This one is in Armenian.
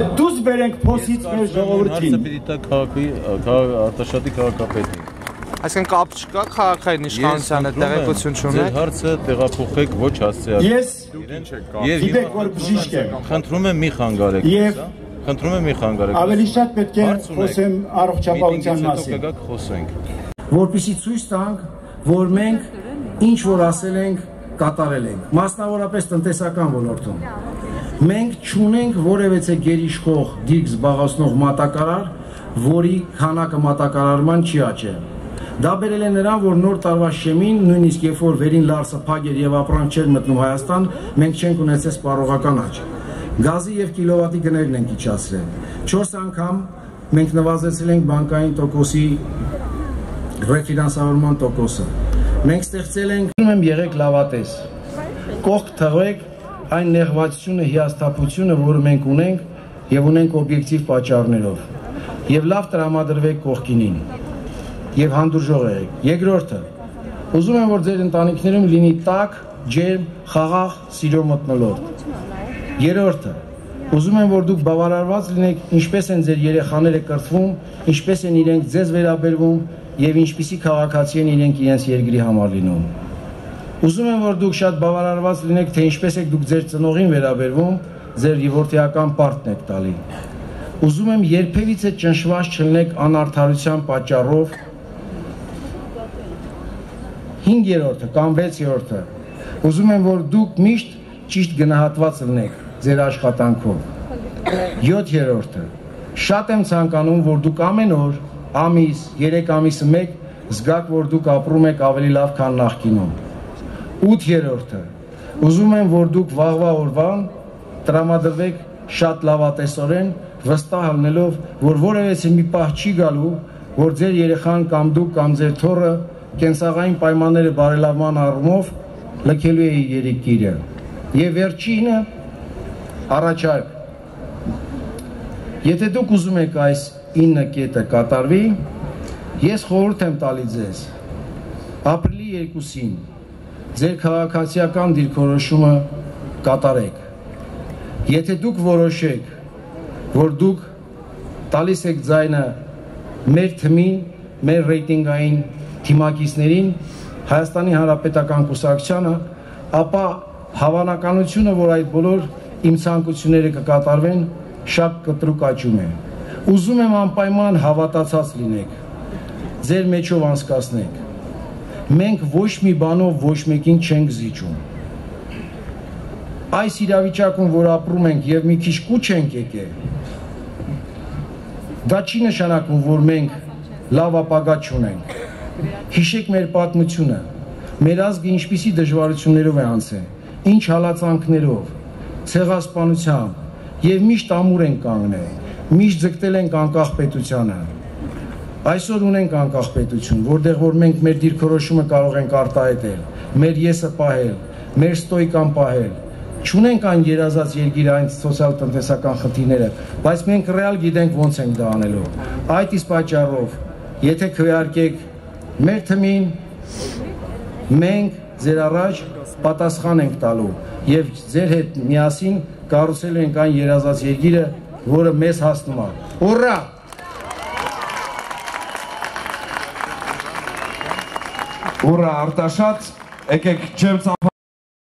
Դուս բերենք փոսից մեր ժողովրդին։ Հարցը պիտի տա Արտաշատի քաղաքապետին։ Այսինքն կապ չկա քաղաքային իշխանության հետ տեղեկություն չունեք։ Ձեր հարցը տեղափոխեք ոչ հասցեական։ Ես գիտեք որ բժիշկ եմ։ Խնդրում եմ մի խանգարեք։ Խնդրում եմ մի խանգարեք։ Ավելի շատ պետք է խոսեմ առողջապահության մասին։ Կգաք խոսենք։ Որպեսզի ցույց տանք, որ մենք ինչ որ ասել ենք, կատարել ենք, մասնավորապես տնտեսական ոլորտում։ Մենք չունենք որևէ գերիշխող դիրք զբաղեցնող մատակարար, որի քանակը մատակարարման չի աճել։ Դա բերել է նրան, որ նոր տարվա շեմին, նույնիսկ երբ որ վերին լարսը փակ էր եւ ապրանք չէր մտնում Հայաստան, մենք չենք ունեցել սպառողական աճ։ Գազի եւ կիլովատի գներն ենք իջացրել։ 4 անգամ մենք նվազեցրել ենք բանկային տոկոսի ռեֆինանսավորման տոկոսը։ Մենք ստեղծել ենք, եղեք լավատես։ Կողք թողեք այն նեղվածությունը, հիասթափությունը, որը մենք ունենք եւ ունենք օբյեկտիվ պատճառներով։ Եվ լավ տրամադրվեք կողքինին։ Եվ հանդուրժող եղեք։ Երկրորդը, ուզում եմ, որ ձեր ընտանիքներում լինի տաք, ջերմ, խաղաղ, սիրո մթնոլորտ։ Երրորդը, ուզում եմ, որ դուք բավարարված լինեք, ինչպես են ձեր երեխաները կրթվում, ինչպես են իրենք ձեզ վերաբերվում եւ ինչպիսի քաղաքացի են իրենք իրենց երկրի համար լինում։ Ուզում եմ, որ դուք շատ բավարարված լինեք, թե ինչպես եք դուք ձեր ծնողին վերաբերվում, ձեր ևորթիական պարտն եք տալի։ Ուզում եմ երբևիցե ճնշված չլինեք անարդարության պատճառով։ 5-րդը կամ 6-րդը, ուզում եմ, որ դուք միշտ ճիշտ գնահատված լինեք ձեր աշխատանքով։ 7-րդը, շատ եմ ցանկանում, որ դուք ամեն օր, ամիս, 3 ամիսը մեկ զգաք, որ դուք ապրում եք ավելի լավ, քան նախկինում։ 8-րդը, ուզում եմ, որ դուք վաղվա օրվան տրամադրվեք շատ լավատեսորեն, վստահ լինելով, որ որևէ մի պահ չի գալու, որ ձեր երեխան կամ դուք կամ ձեր թոռը կենսաղային պայմանները բարելավման առումով լքելու է երկիրը։ Եվ վերջինը առաջարկ։ Եթե դուք ուզում եք այս 9 կետը կատարվի, ես խորհուրդ եմ տալի ձեզ ապրիլի 2-ին ձեր քաղաքացիական դիրքորոշումը կատարեք։ Եթե դուք որոշեք, որ դուք տալիս եք ձայնը մեր թմին, մեր ռեյտինգային թիմակիցներին, Հայաստանի Հանրապետական կուսակցությանը, ապա հավանականությունը, որ այդ բոլոր իմ ցանկությունները կկատարվեն, շատ կտրուկ աճում է։ Ուզում եմ անպայման հավատացած լինեք, ձեր մեջով անցկացնեք։ Մենք ոչ մի բանով ոչ մեկին չենք զիջում։ Այս իրավիճակում, որ ապրում ենք եւ մի քիչ կուչ ենք եկել, դա չի նշանակում, որ մենք լավ ապագա չունենք։ Հիշեք մեր պատմությունը, մեր ազգը ինչպիսի դժվարություններով է անցել, ինչ հալածանքներով, ցեղասպանությամբ եւ միշտ ամուր ենք կանգնել, միշտ ձգտել ենք անկախ պետությանը։ Այսօր ունենք անկախ պետություն, որտեղ որ մենք մեր դիրքորոշումը կարող ենք արտահայտել, մեր եսը պահել, մեր ստոյկան պահել։ Չունենք այն երազած երկիր, այն սոցիալ-տնտեսական խնդիրները, բայց մենք ռեալ գիտենք ոնց ենք դա անելու։ Այդ իսկ պատճառով, եթե քվեարկեք մեր թմին, մենք ձեր առաջ պատասխան ենք տալու եւ ձեր հետ միասին կառուցելու ենք այն երազած երկիրը, որը մեզ հասնում է։ Ուռա! Ուռա Արտաշատ, եկեք ջերմ